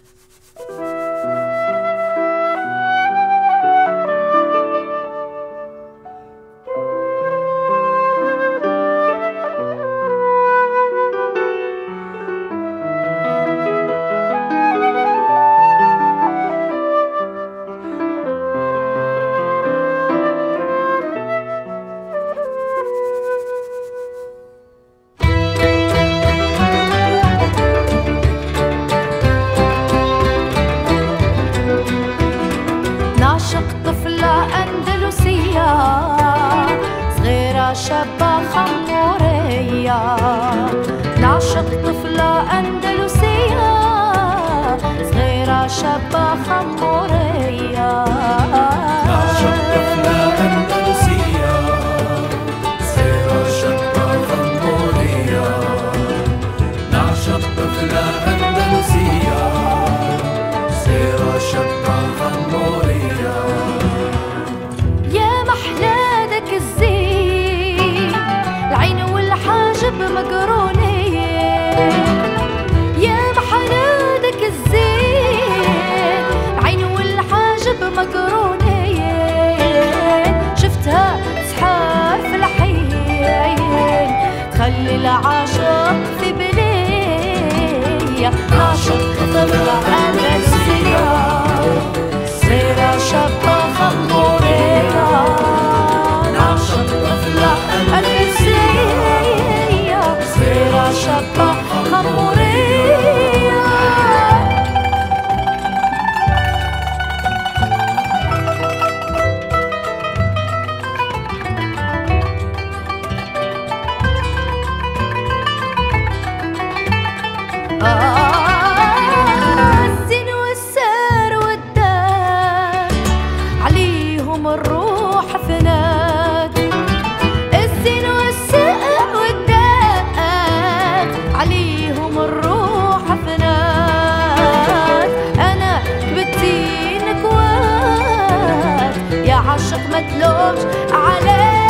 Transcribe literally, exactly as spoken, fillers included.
نعشق طفلة أندلسية صغيرة شابة خمورية. نعشق طفلة أندلسية صغيرة شابة خمورية. نعشق طفلة أندلسية صغيرة شابة خمورية. نعشق طفلة أندلسية صغيرة شابة خمورية. يا محلادك الزين العين والحاجب مقرونين. يا محلادك الزين العين والحاجب مقرونين. شفتها تسحر في الحين تخلي العاشق في بنية. نعشق طفلة أندلسية صغيرة شابة خمورية. نعشق طفلة أندلسية صغيرة شابة خمورية. الزين والسار والدار عليهم الروح فنات. الزين والسار والدار عليهم الروح فنات. أنا كبتين كوات يا عاشق ما تلومش عليك.